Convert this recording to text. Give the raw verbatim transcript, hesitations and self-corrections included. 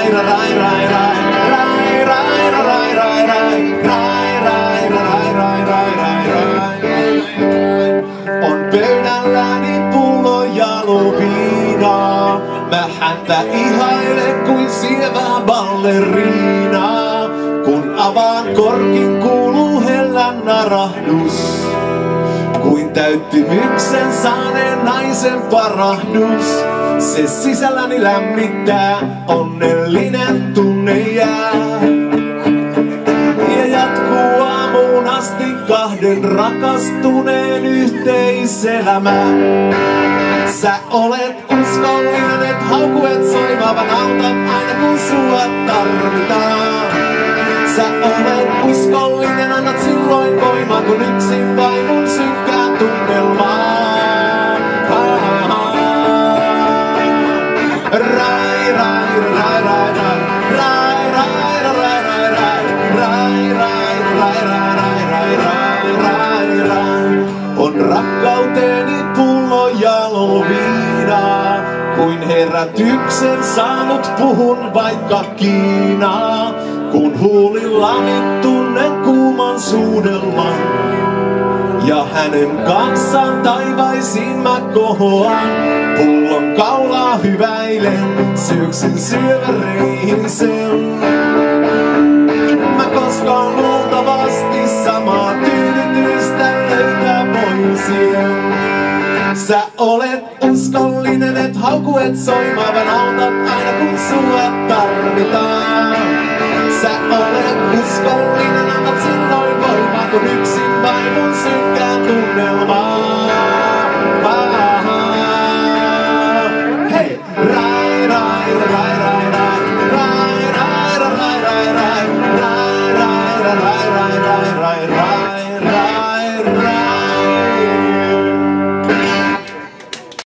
rai rai rai rai rai rai rai rai rai rai rai rai rai rai rai. On pöydälläni pullo ja luviina. Mä häntä ihailen kuin sievää balleriinaa. Kun avaan korkin kuuluu hellän narahdus. Kuin täyttymyksen saaneen naisen parahdus. Se sisälläni lämmittää, onnellinen tunne jää. Ja jatkuu aamuun asti kahden rakastuneen yhteiselämä. Sä olet uskollinen, et hauku et soimavan autat aina kun sua tarvitaan. Sä olet uskollinen, annat silloin voimaa kun yksin vaivun synkkää tunnelmaa. Rai rai rai rai rai rai rai rai rai rai rai rai rai rai rai rai. On rakkauteeni pullo ja loviina, kuin herätyksen saanut puhun vaikka Kiinaa. Kun huulillani tunnen kuuman suudelman, ja hänen kanssaan taivaisiin mä kohoan. Pullon kaulaa hyväilen, syöksyn syöväreihin sen. Mä koskaan luultavasti samaa tyydytystä löytää voisien. Sä olet uskollinen, et hauku et soimavan autat aina kun sua tarvitaan. Sä olet uskollinen, annat silloin voimaa kun yksin vaivun synkkään tunnelmaa.